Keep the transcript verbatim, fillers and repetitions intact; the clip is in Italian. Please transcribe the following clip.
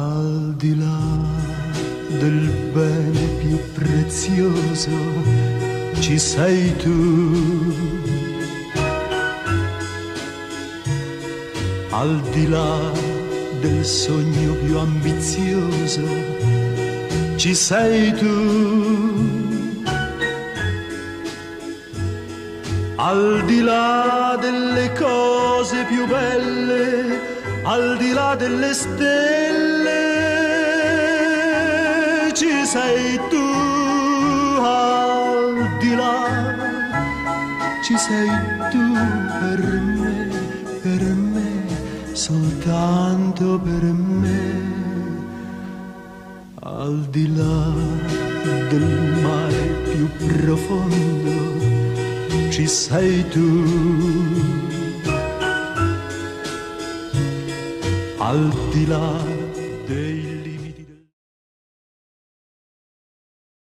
Al di là del bene più prezioso ci sei tu, al di là del sogno più ambizioso ci sei tu, al di là delle cose più belle, al di là delle stelle ci sei tu, al di là ci sei tu per me, per me, soltanto per me, al di là del mare più profondo ci sei tu, al di là dei